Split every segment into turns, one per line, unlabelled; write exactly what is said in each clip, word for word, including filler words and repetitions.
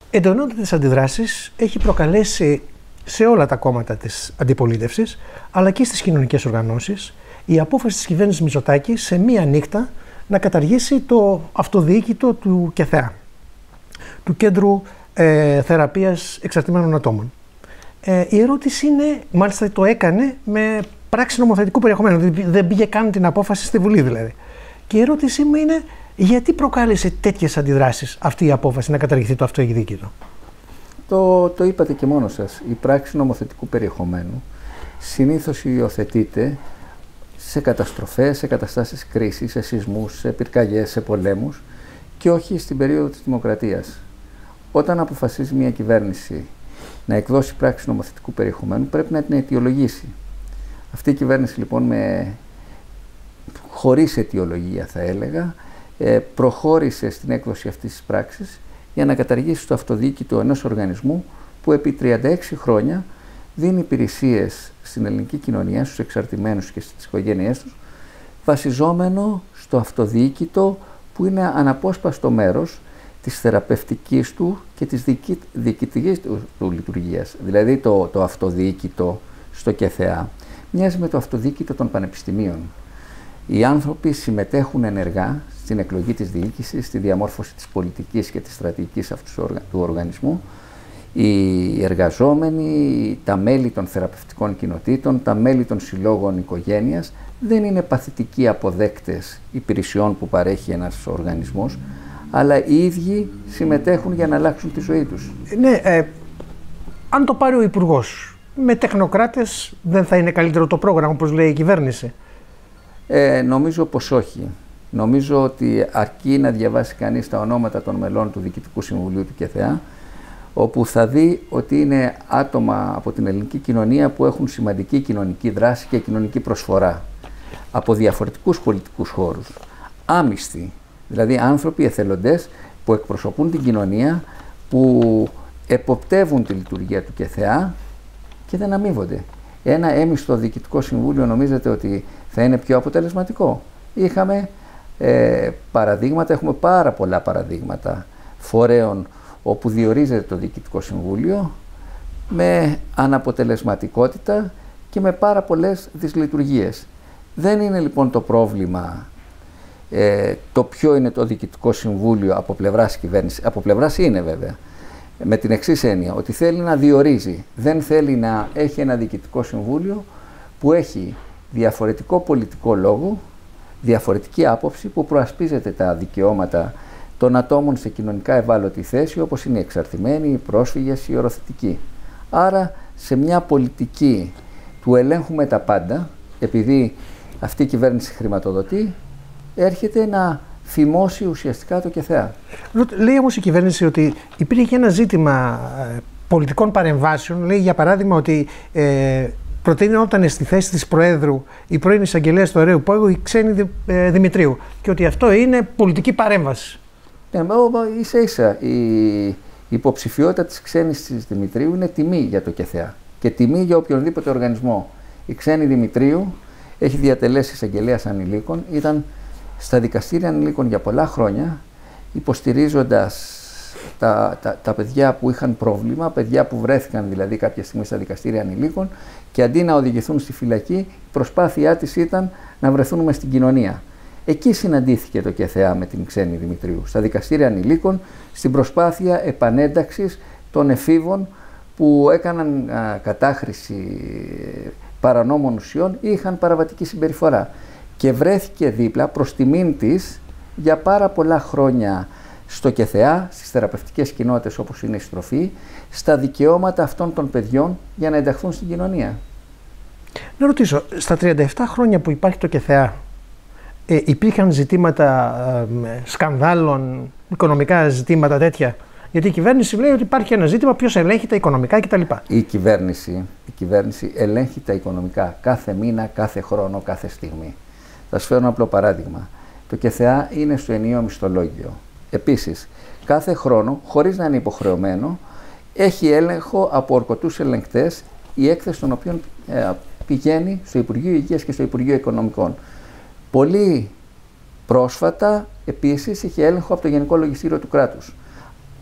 εντονότατες αντιδράσεις έχει προκαλέσει σε όλα τα κόμματα της αντιπολίτευσης, αλλά και στις κοινωνικές οργανώσεις, η απόφαση της κυβέρνησης Μητσοτάκη σε μία νύχτα να καταργήσει το αυτοδιοίκητο του ΚΕΘΕΑ, του Κέντρου ε, Θεραπείας Εξαρτημένων Ατόμων. Ε, η ερώτηση είναι, μάλιστα το έκανε με πράξη νομοθετικού περιεχομένου, δεν πήγε καν την απόφαση στη Βουλή δηλαδή. Και η ερώτησή μου είναι, γιατί προκάλεσε τέτοιες αντιδράσεις αυτή η απόφαση να καταργηθεί το αυτοδιοίκητο?
Το, το είπατε και μόνο σας. Η πράξη νομοθετικού περιεχομένου συνήθως υιοθετείται σε καταστροφές, σε καταστάσεις κρίσης, σε σεισμούς, σε πυρκαγιές, σε πολέμους και όχι στην περίοδο της δημοκρατίας. Όταν αποφασίζει μια κυβέρνηση να εκδώσει πράξη νομοθετικού περιεχομένου, πρέπει να την αιτιολογήσει. Αυτή η κυβέρνηση λοιπόν, με... χωρίς αιτιολογία θα έλεγα, προχώρησε στην έκδοση αυτής της πράξης για να καταργήσει το αυτοδιοίκητο ενός οργανισμού που επί τριάντα έξι χρόνια δίνει υπηρεσίες στην ελληνική κοινωνία, στους εξαρτημένους και στις οικογένειές τους, βασιζόμενο στο αυτοδιοίκητο που είναι αναπόσπαστο μέρος της θεραπευτικής του και της διοικητικής του, του λειτουργίας. Δηλαδή το, το αυτοδιοίκητο στο ΚΕΘΕΑ μοιάζει με το αυτοδιοίκητο των πανεπιστημίων. Οι άνθρωποι συμμετέχουν ενεργά στην εκλογή της διοίκησης, στη διαμόρφωση της πολιτικής και της στρατηγικής αυτού του οργανισμού. Οι εργαζόμενοι, τα μέλη των θεραπευτικών κοινοτήτων, τα μέλη των συλλόγων οικογένειας δεν είναι παθητικοί αποδέκτες υπηρεσιών που παρέχει ένας οργανισμός, αλλά οι ίδιοι συμμετέχουν για να αλλάξουν τη ζωή τους.
Ναι, ε, αν το πάρει ο Υπουργός, με τεχνοκράτες δεν θα είναι καλύτερο το πρόγραμμα, όπως λέει η κυβέρνηση?
Ε, νομίζω πως όχι. Νομίζω ότι αρκεί να διαβάσει κανείς τα ονόματα των μελών του Διοικητικού Συμβουλίου του ΚΕΘΕΑ, όπου θα δει ότι είναι άτομα από την ελληνική κοινωνία που έχουν σημαντική κοινωνική δράση και κοινωνική προσφορά από διαφορετικούς πολιτικούς χώρους. Άμυστοι, δηλαδή άνθρωποι εθελοντές που εκπροσωπούν την κοινωνία, που εποπτεύουν τη λειτουργία του ΚΕΘΕΑ και δεν αμείβονται. Ένα έμιστο Διοικητικό Συμβούλιο νομίζετε ότι θα είναι πιο αποτελεσματικό? Είχαμε ε, παραδείγματα, έχουμε πάρα πολλά παραδείγματα φορέων όπου διορίζεται το Διοικητικό Συμβούλιο με αναποτελεσματικότητα και με πάρα πολλές δυσλειτουργίες. Δεν είναι λοιπόν το πρόβλημα ε, το ποιο είναι το Διοικητικό Συμβούλιο από πλευράς κυβέρνησης. Από πλευράς είναι βέβαια, με την εξής έννοια, ότι θέλει να διορίζει, δεν θέλει να έχει ένα Διοικητικό Συμβούλιο που έχει διαφορετικό πολιτικό λόγο, διαφορετική άποψη, που προασπίζεται τα δικαιώματα των ατόμων σε κοινωνικά ευάλωτη θέση, όπως είναι οι εξαρτημένοι, οι πρόσφυγες, οι οροθετικοί. Άρα, σε μια πολιτική του ελέγχουμε τα πάντα, επειδή αυτή η κυβέρνηση χρηματοδοτεί, έρχεται να φημώσει ουσιαστικά το ΚΕΘΕΑ.
Λέει όμως η κυβέρνηση ότι υπήρχε και ένα ζήτημα πολιτικών παρεμβάσεων. Λέει για παράδειγμα ότι ε, προτείνονταν στη θέση της Προέδρου η πρώην εισαγγελέας του Ωραίου Πάγου, η Ξένη ε, Δημητρίου, και ότι αυτό είναι πολιτική παρέμβαση.
Ναι, ίσα ίσα η υποψηφιότητα της Ξένης της Δημητρίου είναι τιμή για το ΚΕΘΕΑ και τιμή για οποιονδήποτε οργανισμό. Η Ξένη Δημητρίου έχει διατελέσει εισαγγελέας ανηλίκων, ήταν στα δικαστήρια ανηλίκων για πολλά χρόνια, υποστηρίζοντας τα, τα, τα παιδιά που είχαν πρόβλημα, παιδιά που βρέθηκαν δηλαδή κάποια στιγμή στα δικαστήρια ανηλίκων, και αντί να οδηγηθούν στη φυλακή, η προσπάθειά της ήταν να βρεθούν μες στην κοινωνία. Εκεί συναντήθηκε το ΚΕΘΕΑ με την Ξένη Δημητρίου, στα δικαστήρια ανηλίκων, στην προσπάθεια επανένταξης των εφήβων που έκαναν α, κατάχρηση παρανόμων ουσιών ή είχαν παραβατική συμπεριφορά. Και βρέθηκε δίπλα προς τιμήν της για πάρα πολλά χρόνια στο ΚΕΘΕΑ, στις θεραπευτικές κοινότητες όπως είναι η Στροφή, στα δικαιώματα αυτών των παιδιών για να ενταχθούν στην κοινωνία.
Να ρωτήσω, στα τριάντα επτά χρόνια που υπάρχει το ΚΕΘΕΑ, ε, υπήρχαν ζητήματα ε, σκανδάλων, οικονομικά ζητήματα τέτοια? Γιατί η κυβέρνηση λέει ότι υπάρχει ένα ζήτημα, ποιος ελέγχει τα οικονομικά κτλ. Η
κυβέρνηση, η κυβέρνηση ελέγχει τα οικονομικά κάθε μήνα, κάθε χρόνο, κάθε στιγμή. Θα σας φέρω ένα απλό παράδειγμα. Το ΚΕΘΕΑ είναι στο ενιαίο μισθολόγιο. Επίσης, κάθε χρόνο, χωρίς να είναι υποχρεωμένο, έχει έλεγχο από ορκωτούς ελεγκτές, η έκθεση των οποίων ε, πηγαίνει στο Υπουργείο Υγείας και στο Υπουργείο Οικονομικών. Πολύ πρόσφατα, επίσης, είχε έλεγχο από το Γενικό Λογιστήριο του Κράτους.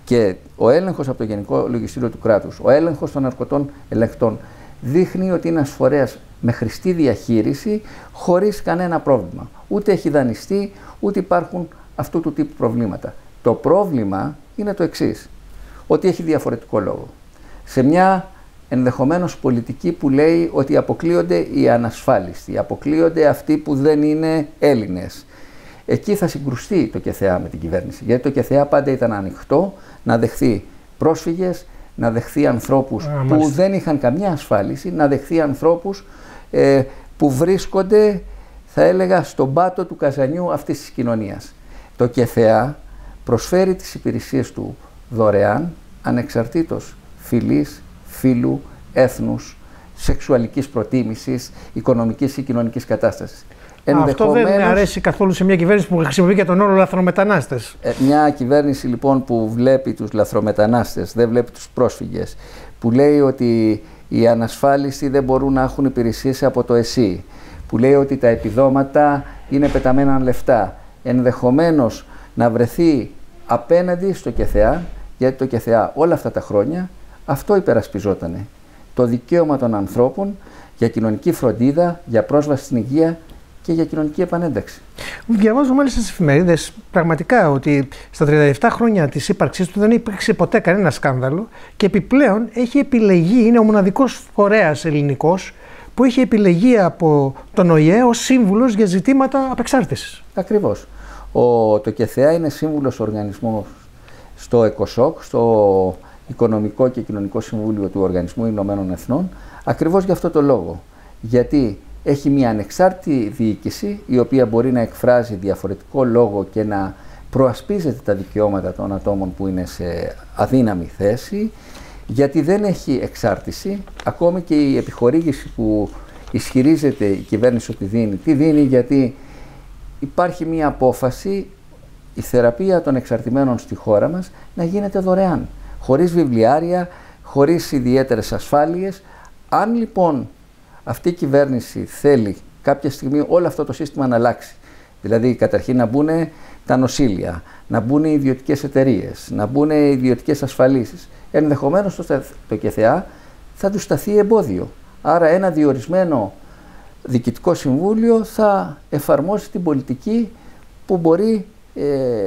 και ο έλεγχος από το Γενικό Λογιστήριο του κράτους, ο έλεγχος των αρκωτών ελεγκτών, δείχνει ότι είναι ένας φορέας με χρηστή διαχείριση, χωρίς κανένα πρόβλημα. Ούτε έχει δανειστεί, ούτε υπάρχουν αυτού του τύπου προβλήματα. Το πρόβλημα είναι το εξής, ότι έχει διαφορετικό λόγο. Σε μια ενδεχομένως πολιτική που λέει ότι αποκλείονται οι ανασφάλιστοι, αποκλείονται αυτοί που δεν είναι Έλληνες. Εκεί θα συγκρουστεί το ΚΕΘΕΑ με την κυβέρνηση, γιατί το ΚΕΘΕΑ πάντα ήταν ανοιχτό να δεχθεί πρόσφυγες, να δεχθεί ανθρώπους Α, που μάλιστα. δεν είχαν καμιά ασφάλιση, να δεχθεί ανθρώπους ε, που βρίσκονται, θα έλεγα, στον πάτο του καζανιού αυτής της κοινωνίας. Το ΚΕΘΕΑ προσφέρει τις υπηρεσίες του δωρεάν, ανεξαρτήτως φυλής, φύλου, έθνους, σεξουαλικής προτίμησης, οικονομικής ή κοινωνικής κατάστασης.
Αυτό δεν αρέσει καθόλου σε μια κυβέρνηση που χρησιμοποιεί και τον όρο λαθρομετανάστες.
Ε, μια κυβέρνηση λοιπόν που βλέπει τους λαθρομετανάστες, δεν βλέπει τους πρόσφυγες, που λέει ότι οι ανασφάλιστοι δεν μπορούν να έχουν υπηρεσίες από το ΕΣΥ, που λέει ότι τα επιδόματα είναι πεταμένα λεφτά, ενδεχομένως να βρεθεί απέναντι στο ΚΕΘΕΑ, γιατί το ΚΕΘΕΑ όλα αυτά τα χρόνια αυτό υπερασπιζότανε. Το δικαίωμα των ανθρώπων για κοινωνική φροντίδα, για πρόσβαση στην υγεία και για κοινωνική επανένταξη.
Διαβάζω μάλιστα στις εφημερίδες πραγματικά ότι στα τριάντα επτά χρόνια της ύπαρξής του δεν υπήρξε ποτέ κανένα σκάνδαλο και επιπλέον έχει επιλεγεί, είναι ο μοναδικός φορέας ελληνικός που έχει επιλεγεί από τον ΟΗΕ ως σύμβουλος για ζητήματα απεξάρτησης.
Ακριβώς. Ο, το ΚΕΘΕΑ είναι σύμβουλος οργανισμός στο ΕΚΟΣΟΚ, στο Οικονομικό και Κοινωνικό Συμβούλιο του Οργανισμού Ηνωμένων Εθνών, ακριβώς για αυτό το λόγο. Γιατί έχει μια ανεξάρτητη διοίκηση, η οποία μπορεί να εκφράζει διαφορετικό λόγο και να προασπίζεται τα δικαιώματα των ατόμων που είναι σε αδύναμη θέση, γιατί δεν έχει εξάρτηση. Ακόμη και η επιχορήγηση που ισχυρίζεται η κυβέρνηση ότι δίνει, τι δίνει, γιατί υπάρχει μια απόφαση η θεραπεία των εξαρτημένων στη χώρα μας να γίνεται δωρεάν, χωρίς βιβλιάρια, χωρίς ιδιαίτερες ασφάλειες. Αν λοιπόν αυτή η κυβέρνηση θέλει κάποια στιγμή όλο αυτό το σύστημα να αλλάξει, δηλαδή καταρχήν να μπουν τα νοσήλια, να μπουν οι ιδιωτικές εταιρείες, να μπουν οι ιδιωτικές ασφαλίσεις, ενδεχομένως το, το ΚΕΘΕΑ θα του σταθεί εμπόδιο. Άρα ένα διορισμένο διοικητικό συμβούλιο θα εφαρμόσει την πολιτική που μπορεί ε,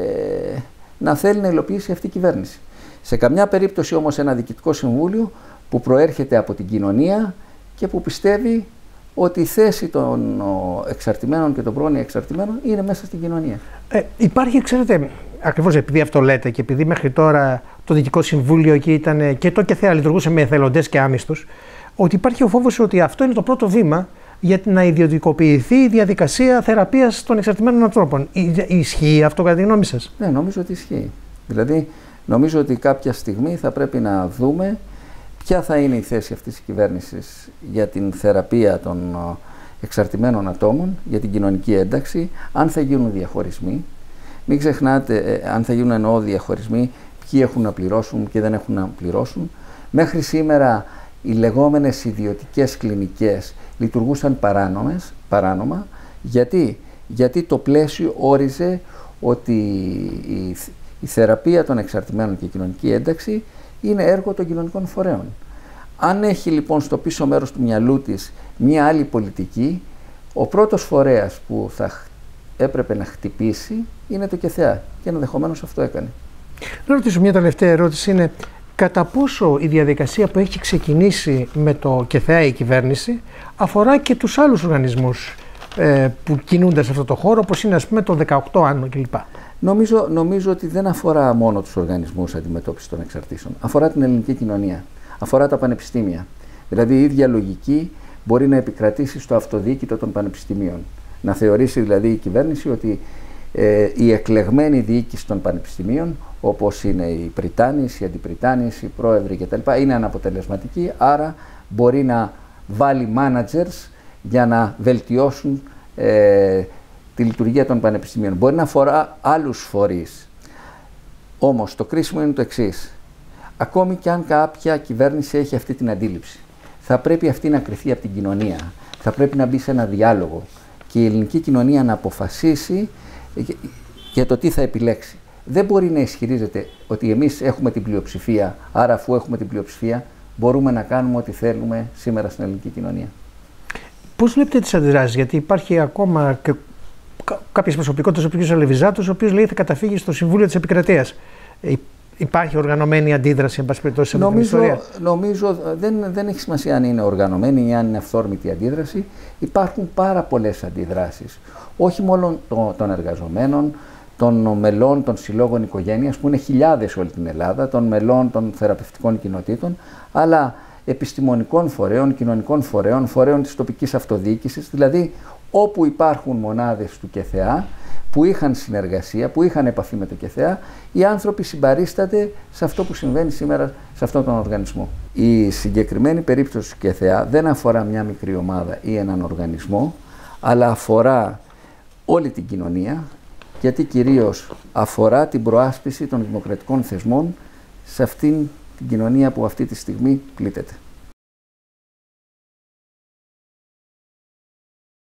να θέλει να υλοποιήσει αυτή η κυβέρνηση. Σε καμιά περίπτωση όμως ένα διοικητικό συμβούλιο που προέρχεται από την κοινωνία και που πιστεύει ότι η θέση των εξαρτημένων και των πρώην εξαρτημένων είναι μέσα στην κοινωνία.
Ε, υπάρχει, ξέρετε, ακριβώς επειδή αυτό λέτε και επειδή μέχρι τώρα το Διοικητικό Συμβούλιο εκεί ήταν και το ΚΕΘΕΑ λειτουργούσε με εθελοντές και άμυστους, ότι υπάρχει ο φόβος ότι αυτό είναι το πρώτο βήμα για να ιδιωτικοποιηθεί η διαδικασία θεραπείας των εξαρτημένων ανθρώπων. Ισχύει αυτό κατά τη γνώμη σας?
Ναι, νομίζω ότι ισχύει. Δηλαδή, νομίζω ότι κάποια στιγμή θα πρέπει να δούμε ποια θα είναι η θέση αυτής της κυβέρνησης για την θεραπεία των εξαρτημένων ατόμων, για την κοινωνική ένταξη, αν θα γίνουν διαχωρισμοί. Μην ξεχνάτε, αν θα γίνουν εννοώ διαχωρισμοί, ποιοι έχουν να πληρώσουν και δεν έχουν να πληρώσουν. Μέχρι σήμερα οι λεγόμενες ιδιωτικές κλινικές λειτουργούσαν παράνομες, παράνομα. Γιατί? Γιατί το πλαίσιο όριζε ότι η, η θεραπεία των εξαρτημένων και η κοινωνική ένταξη είναι έργο των κοινωνικών φορέων. Αν έχει λοιπόν στο πίσω μέρος του μυαλού της μία άλλη πολιτική, ο πρώτος φορέας που θα έπρεπε να χτυπήσει είναι το ΚΕΘΕΑ και ενδεχομένως αυτό έκανε.
Να ρωτήσω μια τελευταία ερώτηση, είναι κατά πόσο η διαδικασία που έχει ξεκινήσει με το ΚΕΘΕΑ η κυβέρνηση αφορά και τους άλλους οργανισμούς ε, που κινούνται σε αυτό το χώρο, όπως είναι ας πούμε το δεκαοκτώ άνω κλπ.
Νομίζω, νομίζω ότι δεν αφορά μόνο τους οργανισμούς αντιμετώπισης των εξαρτήσεων. Αφορά την ελληνική κοινωνία, αφορά τα πανεπιστήμια. Δηλαδή η ίδια λογική μπορεί να επικρατήσει στο αυτοδιοίκητο των πανεπιστημίων. Να θεωρήσει δηλαδή η κυβέρνηση ότι ε, η εκλεγμένη διοίκηση των πανεπιστημίων, όπως είναι οι πριτάνεις, οι αντιπριτάνεις, οι πρόεδροι κτλ. Είναι αναποτελεσματική, άρα μπορεί να βάλει managers για να βελτιώσουν ε, τη λειτουργία των πανεπιστημίων. Μπορεί να αφορά άλλους φορείς. Όμως το κρίσιμο είναι το εξής. Ακόμη και αν κάποια κυβέρνηση έχει αυτή την αντίληψη, θα πρέπει αυτή να κριθεί από την κοινωνία. Θα πρέπει να μπει σε ένα διάλογο και η ελληνική κοινωνία να αποφασίσει για το τι θα επιλέξει. δεν μπορεί να ισχυρίζεται ότι εμείς έχουμε την πλειοψηφία, άρα αφού έχουμε την πλειοψηφία μπορούμε να κάνουμε ό,τι θέλουμε σήμερα στην ελληνική κοινωνία. Πώς
βλέπετε τις αντιδράσεις, γιατί υπάρχει ακόμα και κάποιες προσωπικότητες, ο κ. Αλεβιζάτος, ο οποίος λέει θα καταφύγει στο Συμβούλιο της Επικρατείας. Υπάρχει οργανωμένη αντίδραση, εν πάση περιπτώσει, σε αυτή την ιστορία?
Νομίζω δεν, δεν έχει σημασία αν είναι οργανωμένη ή αν είναι αυθόρμητη αντίδραση. Υπάρχουν πάρα πολλές αντιδράσεις. Όχι μόνο των εργαζομένων, των μελών των συλλόγων οικογένειας, που είναι χιλιάδες όλη την Ελλάδα, των μελών των θεραπευτικών κοινοτήτων, αλλά επιστημονικών φορέων, κοινωνικών φορέων, φορέων της τοπικής αυτοδιοίκησης, δηλαδή όπου υπάρχουν μονάδες του ΚΕΘΕΑ, που είχαν συνεργασία, που είχαν επαφή με το ΚΕΘΕΑ, οι άνθρωποι συμπαρίσταται σε αυτό που συμβαίνει σήμερα σε αυτόν τον οργανισμό. Η συγκεκριμένη περίπτωση του ΚΕΘΕΑ δεν αφορά μια μικρή ομάδα ή έναν οργανισμό, αλλά αφορά όλη την κοινωνία, γιατί κυρίως αφορά την προάσπιση των δημοκρατικών θεσμών σε αυτήν την κοινωνία που αυτή τη στιγμή πλήττεται.